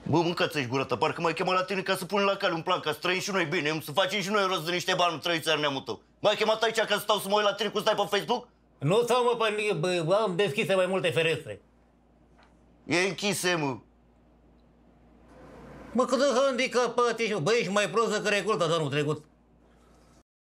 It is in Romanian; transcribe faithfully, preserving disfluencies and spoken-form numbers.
Bă, mâncați-și gurătă, parcă m-ai chemat la tine ca să punem la cale un plan, ca să trăim și noi bine, să facem și noi rost de niște bani, nu trăiți ar neamul tău. M-ai chemat aici ca să stau să mă uit la tine cum stai pe Facebook? Nu stau, mă, pe, bă, bă, am deschise mai multe ferestre. E închise, mă. Mă, cât de handicapat ești, bă, ești mai prost decât recolta de anul trecut.